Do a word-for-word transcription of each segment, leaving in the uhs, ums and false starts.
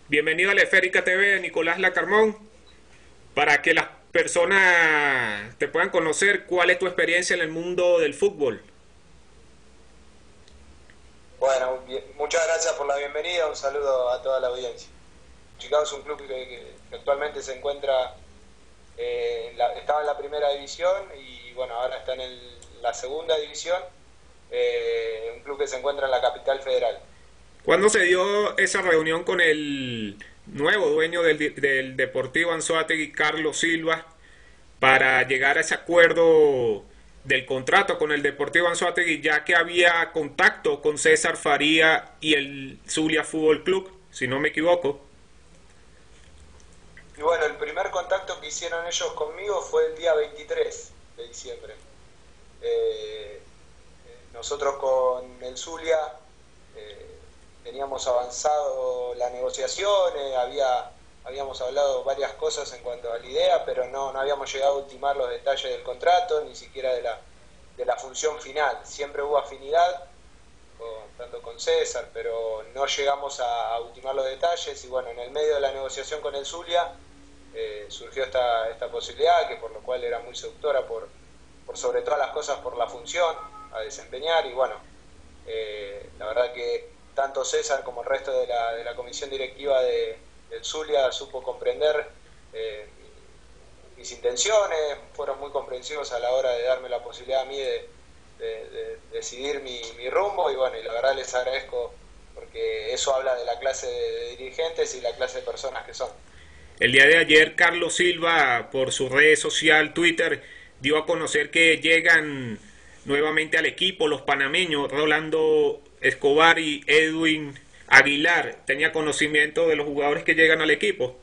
Bienvenido a la Esférica T V, Nicolás Lacarmón, para que las personas te puedan conocer cuál es tu experiencia en el mundo del fútbol. Bueno, bien, muchas gracias por la bienvenida, un saludo a toda la audiencia. Chicago es un club que, que- que actualmente se encuentra, eh, en la- estaba en la primera división y bueno, ahora está en el- la segunda división, eh, un club que se encuentra en la capital federal. ¿Cuándo se dio esa reunión con el nuevo dueño del, del Deportivo Anzoátegui, Carlos Silva, para llegar a ese acuerdo del contrato con el Deportivo Anzoátegui, ya que había contacto con César Faría y el Zulia Fútbol Club, si no me equivoco? Y bueno, el primer contacto que hicieron ellos conmigo fue el día veintitrés de diciembre. Eh, Nosotros con el Zulia eh, teníamos avanzado la negociación, eh, había, habíamos hablado varias cosas en cuanto a la idea, pero no, no habíamos llegado a ultimar los detalles del contrato, ni siquiera de la, de la función final. Siempre hubo afinidad, con- tanto con César, pero no llegamos a, a ultimar los detalles y bueno, en el medio de la negociación con el Zulia eh, surgió esta, esta posibilidad, que por lo cual era muy seductora por, por sobre todas las cosas por la función a desempeñar y bueno, eh, la verdad que tanto César como el resto de la, de la comisión directiva de, del Zulia supo comprender eh, mis intenciones, fueron muy comprensivos a la hora de darme la posibilidad a mí de, de, de decidir mi, mi rumbo y bueno, y la verdad les agradezco porque eso habla de la clase de dirigentes y la clase de personas que son. El día de ayer, Carlos Silva, por su red social, Twitter, dio a conocer que llegan nuevamente al equipo los panameños, Rolando Escobar y Edwin Aguilar. ¿Tenía conocimiento de los jugadores que llegan al equipo?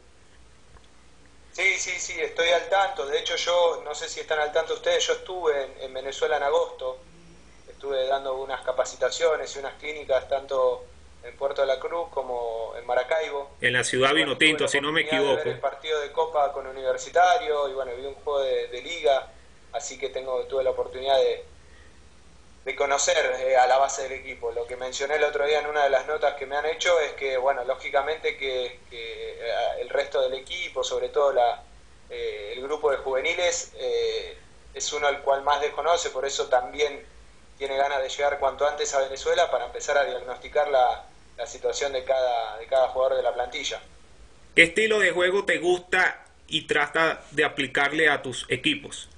Sí, sí, sí, estoy al tanto. De hecho, yo no sé si están al tanto ustedes, yo estuve en, en Venezuela en agosto, estuve dando unas capacitaciones y unas clínicas tanto en Puerto de la Cruz como en Maracaibo. En la ciudad Y bueno, y tuve Vinotinto, la si no me oportunidad de ver el equivoco. partido de Copa con Universitario y bueno, vi un juego de, de liga, así que tengo, tuve la oportunidad de, de conocer eh, a la base del equipo. Lo que mencioné el otro día en una de las notas que me han hecho es que, bueno, lógicamente que, que eh, el resto del equipo, sobre todo la, eh, el grupo de juveniles, eh, es uno al cual más desconoce, por eso también tiene ganas de llegar cuanto antes a Venezuela para empezar a diagnosticar la, la situación de cada, de cada jugador de la plantilla. ¿Qué estilo de juego te gusta y trata de aplicarle a tus equipos?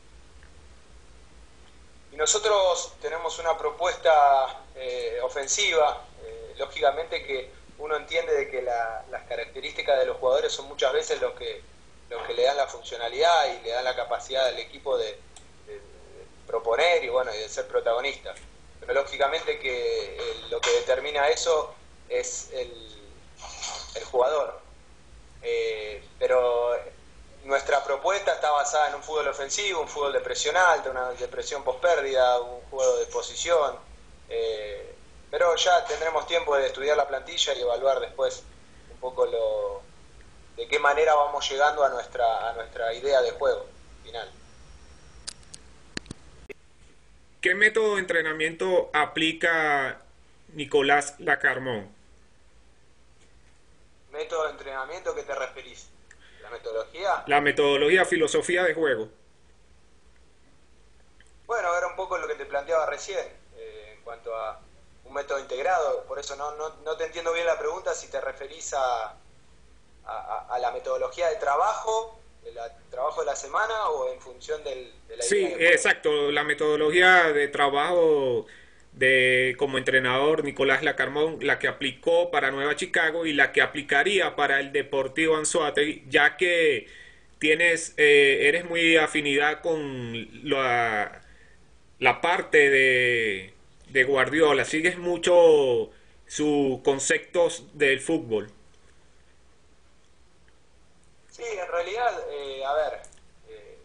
Y nosotros tenemos una propuesta eh, ofensiva, eh, lógicamente que uno entiende de que la, las características de los jugadores son muchas veces los que, los que le dan la funcionalidad y le dan la capacidad al equipo de, de, de proponer y bueno y de ser protagonista. Pero lógicamente que eh, lo que determina eso es el, el jugador. Eh, pero nuestra propuesta está basada en un fútbol ofensivo, un fútbol de presión alta, una de presión post pérdida, un juego de posición. Eh, pero ya tendremos tiempo de estudiar la plantilla y evaluar después un poco lo, de qué manera vamos llegando a nuestra, a nuestra idea de juego final. ¿Qué método de entrenamiento aplica Nicolás Lacarmón? ¿Método de entrenamiento qué te referís? ¿La metodología? La metodología, filosofía de juego. Bueno, era un poco lo que te planteaba recién, eh, en cuanto a un método integrado, por eso no, no, no te entiendo bien la pregunta si te referís a, a, a la metodología de trabajo, el trabajo de la semana o en función del, de la idea Sí, de juego. exacto. La metodología de trabajo de como entrenador Nicolás Lacarmón, la que aplicó para Nueva Chicago y la que aplicaría para el Deportivo Anzoátegui, ya que tienes, eh, eres muy afinidad con la, la parte de, de Guardiola, sigues mucho sus conceptos del fútbol. Sí, en realidad, eh, a ver, eh,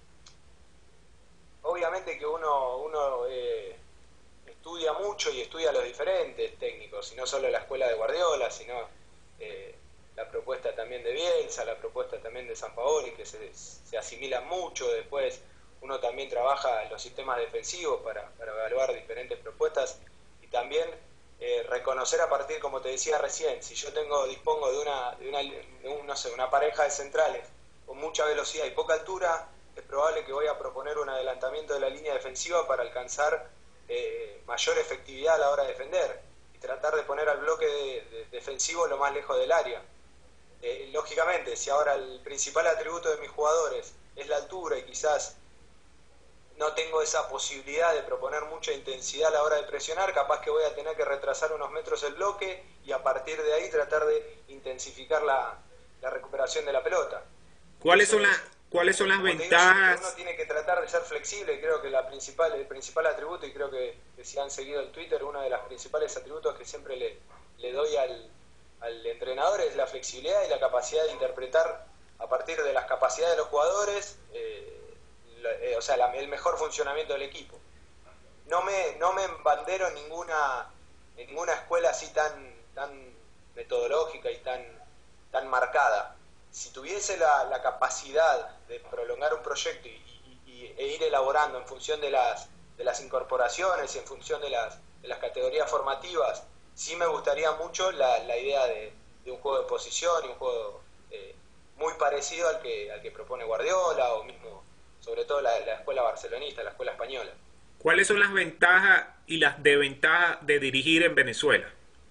obviamente que uno, uno eh, estudia mucho y estudia a los diferentes técnicos, y no solo la escuela de Guardiola, sino eh, la propuesta también de Bielsa, la propuesta también de Sampaoli, que se, se asimilan mucho. Después uno también trabaja en los sistemas defensivos para, para evaluar diferentes propuestas y también eh, reconocer a partir, como te decía recién, si yo tengo dispongo de una, de una, de un, no sé, una pareja de centrales con mucha velocidad y poca altura, es probable que voy a proponer un adelantamiento de la línea defensiva para alcanzar eh, mayor efectividad a la hora de defender y tratar de poner al bloque de, de, defensivo lo más lejos del área. Eh, lógicamente, si ahora el principal atributo de mis jugadores es la altura y quizás no tengo esa posibilidad de proponer mucha intensidad a la hora de presionar, capaz que voy a tener que retrasar unos metros el bloque y a partir de ahí tratar de intensificar la, la recuperación de la pelota. ¿Cuáles Eso son las, es, cuáles son las como te digo, ventajas? uno tiene que tratar de ser flexible, creo que la principal, el principal atributo, y creo que, que si han seguido el Twitter, uno de los principales atributos que siempre le, le doy al, al entrenador es la flexibilidad y la capacidad de interpretar a partir de las capacidades de los jugadores, eh, o sea, la, el mejor funcionamiento del equipo. No me, no me embandero en ninguna, en ninguna escuela así tan, tan metodológica y tan, tan marcada. Si tuviese la, la capacidad de prolongar un proyecto y, y, y, e ir elaborando en función de las, de las incorporaciones y en función de las, de las categorías formativas, sí me gustaría mucho la, la idea de, de un juego de posición y un juego eh, muy parecido al que, al que propone Guardiola o mismo, sobre todo la, la escuela barcelonista, la escuela española. ¿Cuáles son las ventajas y las desventajas de dirigir en Venezuela?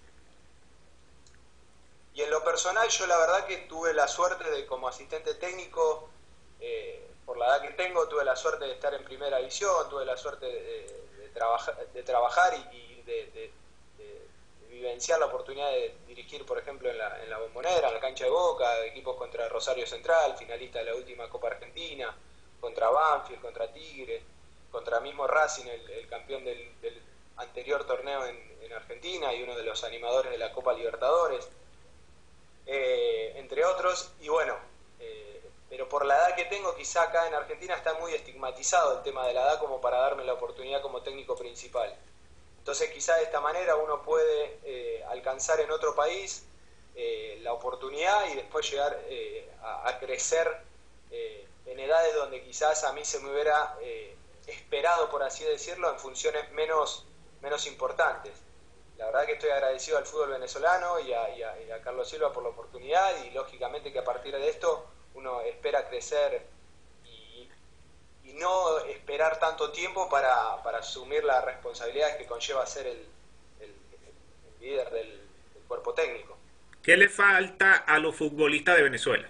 Y en lo personal, yo la verdad que tuve la suerte de, como asistente técnico, eh, por la edad que tengo, tuve la suerte de estar en primera división, tuve la suerte de, de, de, trabaja, de trabajar y, y de, de, de, de vivenciar la oportunidad de dirigir, por ejemplo, en la, en la Bombonera, en la cancha de Boca, equipos contra Rosario Central, finalista de la última Copa Argentina, contra Banfield, contra Tigre, contra mismo Racing, el, el campeón del, del anterior torneo en, en Argentina y uno de los animadores de la Copa Libertadores. Eh, entre otros, y bueno, eh, pero por la edad que tengo, quizá acá en Argentina está muy estigmatizado el tema de la edad como para darme la oportunidad como técnico principal. Entonces quizá de esta manera uno puede eh, alcanzar en otro país eh, la oportunidad y después llegar eh, a, a crecer eh, en edades donde quizás a mí se me hubiera eh, esperado, por así decirlo, en funciones menos, menos importantes. La verdad que estoy agradecido al fútbol venezolano y a, y, a, y a Carlos Silva por la oportunidad y lógicamente que a partir de esto uno espera crecer y, y no esperar tanto tiempo para, para asumir las responsabilidades que conlleva ser el, el, el líder del, del cuerpo técnico. ¿Qué le falta a los futbolistas de Venezuela?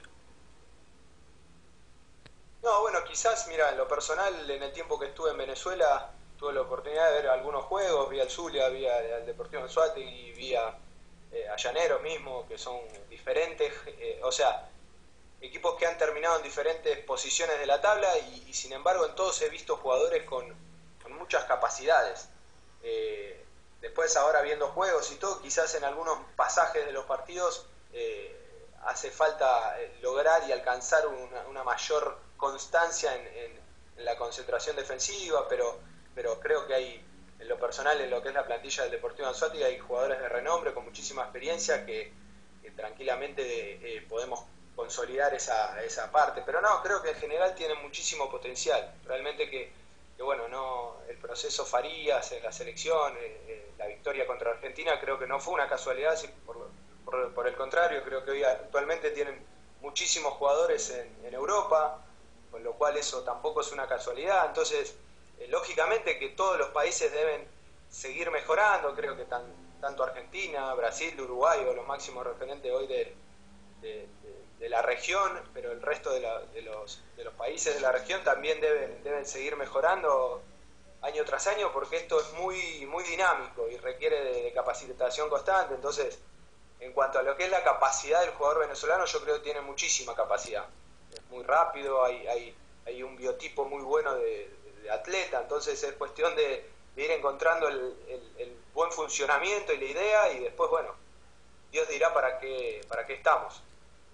No, bueno, quizás, mira, en lo personal, en el tiempo que estuve en Venezuela, tuve la oportunidad de ver algunos juegos, vi al Zulia, vi al Deportivo Anzoátegui, vi a, eh, a Llanero mismo, que son diferentes, eh, o sea, equipos que han terminado en diferentes posiciones de la tabla y, y sin embargo en todos he visto jugadores con, con muchas capacidades. Eh, después ahora viendo juegos y todo, quizás en algunos pasajes de los partidos eh, hace falta lograr y alcanzar una, una mayor constancia en, en, en la concentración defensiva, pero, pero creo que hay, en lo personal, en lo que es la plantilla del Deportivo Anzoátegui, hay jugadores de renombre con muchísima experiencia que, que tranquilamente eh, podemos consolidar esa, esa parte, pero no, creo que en general tienen muchísimo potencial, realmente que, que bueno, no el proceso Farías en la selección, eh, eh, la victoria contra Argentina, creo que no fue una casualidad, si por, por, por el contrario, creo que hoy actualmente tienen muchísimos jugadores en, en Europa, con lo cual eso tampoco es una casualidad, entonces eh, lógicamente que todos los países deben seguir mejorando, creo que tan, tanto Argentina, Brasil, Uruguay, o los máximos referentes hoy de, de, de, de la región, pero el resto de, la, de, los, de los países de la región también deben, deben seguir mejorando año tras año, porque esto es muy, muy dinámico y requiere de, de capacitación constante, entonces en cuanto a lo que es la capacidad del jugador venezolano, yo creo que tiene muchísima capacidad. Es muy rápido, hay, hay, hay un biotipo muy bueno de, de, de atleta, entonces es cuestión de, de ir encontrando el, el, el buen funcionamiento y la idea y después, bueno, Dios dirá para qué, para qué estamos.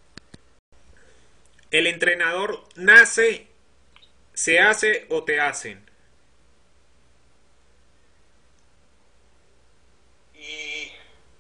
¿El entrenador nace, se hace o te hacen? Y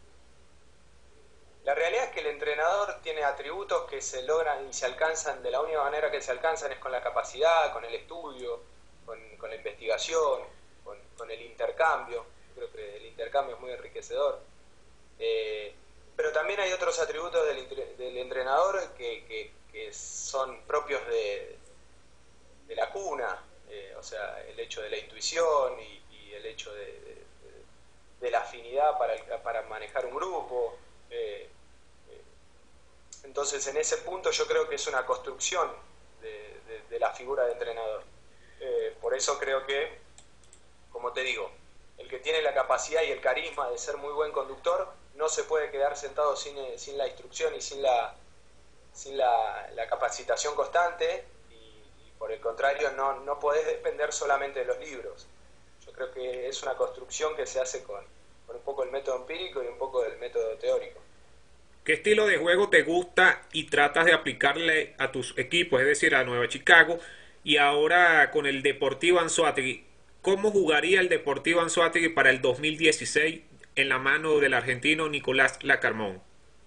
la realidad es que el entrenador tiene atributos que se logran y se alcanzan, de la única manera que se alcanzan es con la capacidad, con el estudio, con, con la investigación, con, con el intercambio. Creo que el intercambio es muy enriquecedor. Eh, pero también hay otros atributos del, del entrenador que, que, que son propios de, de la cuna, eh, o sea, el hecho de la intuición y, y el hecho de, de, de la afinidad para, el, para manejar un grupo. Eh, eh, entonces, en ese punto yo creo que es una construcción de, de, de la figura de entrenador. Eh, por eso creo que, como te digo, el que tiene la capacidad y el carisma de ser muy buen conductor no se puede quedar sentado sin, sin la instrucción y sin la, sin la, la capacitación constante, y, y por el contrario no, no podés depender solamente de los libros. Yo creo que es una construcción que se hace con, con un poco el método empírico y un poco del método teórico. ¿Qué estilo de juego te gusta y tratas de aplicarle a tus equipos, es decir, a Nueva Chicago? Y ahora con el Deportivo Anzoátegui, ¿cómo jugaría el Deportivo Anzoátegui para el dos mil dieciséis en la mano del argentino Nicolás Larcamón?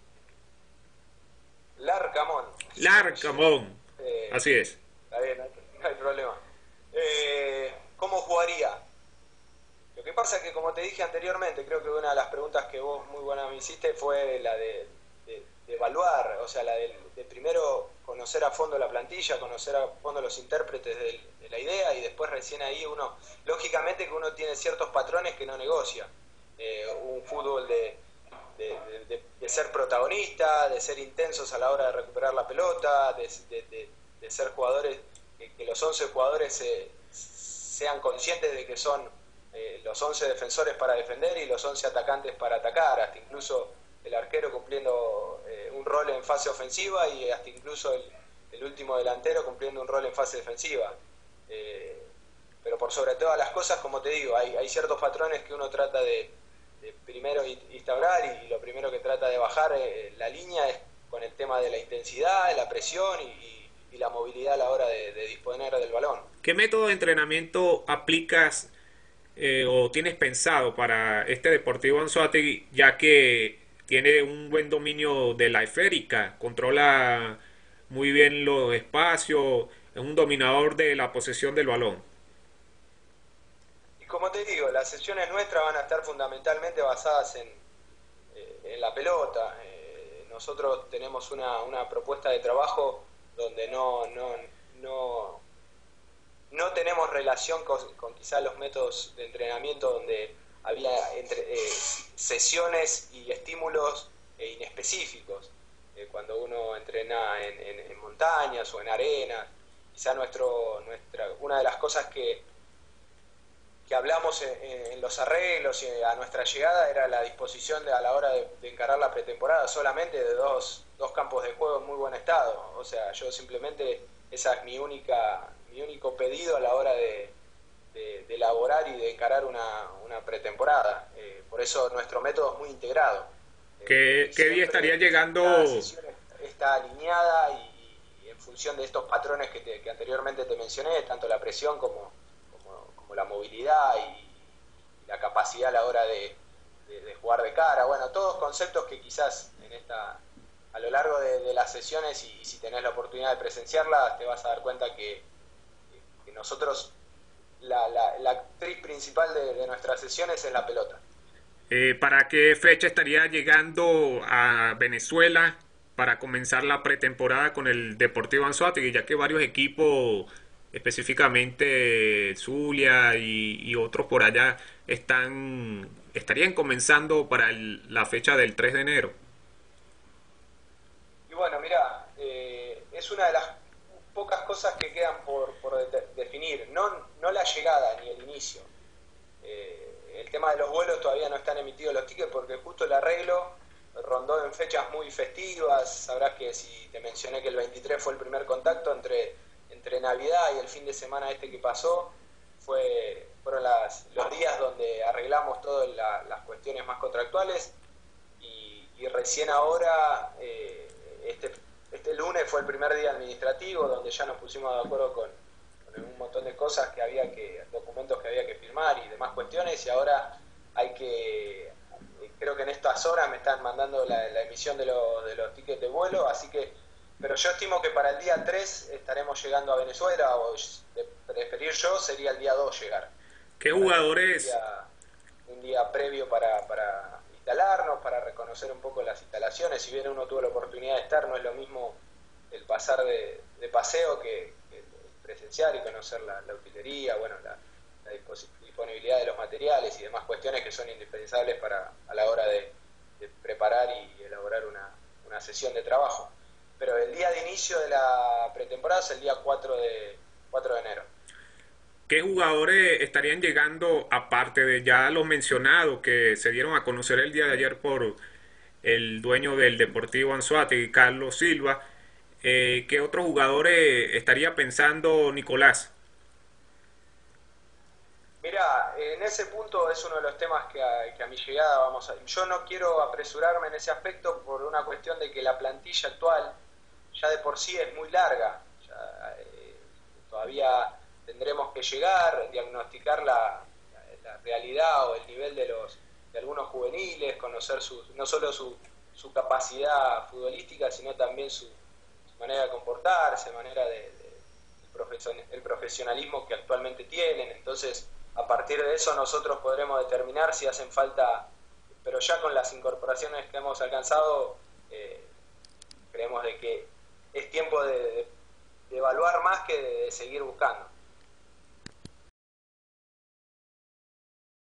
Larcamón. Larcamón, eh, así es. Está bien, no hay, no hay problema. Eh, ¿Cómo jugaría? Lo que pasa es que, como te dije anteriormente, creo que una de las preguntas que vos muy buena me hiciste fue la de, de, de evaluar, o sea, la de, de primero conocer a fondo la plantilla, conocer a fondo los intérpretes de, de la idea, y después recién ahí uno, lógicamente que uno tiene ciertos patrones que no negocia. Eh, un fútbol de, de, de, de ser protagonista, de ser intensos a la hora de recuperar la pelota, de, de, de, de ser jugadores, que, que los once jugadores se, sean conscientes de que son eh, los once defensores para defender y los once atacantes para atacar, hasta incluso el arquero cumpliendo eh, un rol en fase ofensiva y hasta incluso el, el último delantero cumpliendo un rol en fase defensiva. Eh, pero por sobre todas las cosas, como te digo, hay, hay ciertos patrones que uno trata de, de primero instaurar, y, y lo primero que trata de bajar eh, la línea es con el tema de la intensidad, la presión y, y, y la movilidad a la hora de, de disponer del balón. ¿Qué método de entrenamiento aplicas eh, o tienes pensado para este Deportivo Anzoátegui, ya que tiene un buen dominio de la esférica, controla muy bien los espacios, es un dominador de la posesión del balón? Y como te digo, las sesiones nuestras van a estar fundamentalmente basadas en, eh, en la pelota. Eh, nosotros tenemos una, una propuesta de trabajo donde no, no, no, no tenemos relación con, con quizás los métodos de entrenamiento donde había entre, eh, sesiones y estímulos eh, inespecíficos. Eh, cuando uno entrena en, en, en montañas o en arenas, quizá nuestro, nuestra, una de las cosas que, que hablamos en, en los arreglos y a nuestra llegada era la disposición de, a la hora de, de encarar la pretemporada solamente de dos, dos campos de juego en muy buen estado. O sea, yo simplemente, esa es mi única, mi único pedido a la hora de, de, de elaborar y de encarar una, una pretemporada. Eh, por eso nuestro método es muy integrado. ¿Qué, Eh, qué día estaría llegando? Cada sesión está alineada y, y en función de estos patrones que, te, que anteriormente te mencioné, tanto la presión como, como, como la movilidad y, y la capacidad a la hora de, de, de jugar de cara. Bueno, todos conceptos que quizás en esta, a lo largo de, de las sesiones, y, y si tenés la oportunidad de presenciarlas, te vas a dar cuenta que, que nosotros, la, la, la actriz principal de, de nuestras sesiones es la pelota. Eh, ¿Para qué fecha estaría llegando a Venezuela para comenzar la pretemporada con el Deportivo Anzoátegui? Ya que varios equipos, específicamente Zulia y, y otros por allá, están estarían comenzando para el, la fecha del tres de enero. Y bueno, mira, eh, es una de las pocas cosas que quedan por, por de, definir, no, no la llegada ni el inicio. Eh, el tema de los vuelos todavía no están emitidos los tickets porque justo el arreglo rondó en fechas muy festivas. Sabrás que si te mencioné que el veintitrés fue el primer contacto entre, entre Navidad y el fin de semana este que pasó, fue, fueron las, los días donde arreglamos todas la, las cuestiones más contractuales, y, y recién ahora eh, este, este lunes fue el primer día administrativo donde ya nos pusimos de acuerdo con un montón de cosas que había que, documentos que había que firmar y demás cuestiones, y ahora hay que, creo que en estas horas me están mandando la, la emisión de, lo, de los tickets de vuelo, así que, pero yo estimo que para el día tres estaremos llegando a Venezuela, o de preferir yo sería el día dos llegar. ¿Qué jugadores? Un día, un día previo para, para instalarnos, para para reconocer un poco las instalaciones. Si bien uno tuvo la oportunidad de estar, no es lo mismo el pasar de, de paseo que, que presenciar y conocer la, la utilería, bueno, la, la disponibilidad de los materiales y demás cuestiones que son indispensables para a la hora de, de preparar y elaborar una, una sesión de trabajo. Pero el día de inicio de la pretemporada es el día cuatro de enero. ¿Qué jugadores estarían llegando, aparte de ya los mencionados que se dieron a conocer el día de ayer por el dueño del Deportivo Anzoátegui, Carlos Silva? Eh, ¿Qué otros jugadores estaría pensando Nicolás? Mira, en ese punto es uno de los temas que a, que a mi llegada vamos a... Yo no quiero apresurarme en ese aspecto por una cuestión de que la plantilla actual ya de por sí es muy larga. Ya, eh, todavía tendremos que llegar, diagnosticar la, la, la realidad o el nivel de los de algunos juveniles, conocer su, no solo su, su capacidad futbolística, sino también su, su manera de comportarse, manera de, de el, profesion, el profesionalismo que actualmente tienen. Entonces, a partir de eso nosotros podremos determinar si hacen falta, pero ya con las incorporaciones que hemos alcanzado, eh, creemos de que es tiempo de, de, de evaluar más que de, de seguir buscando.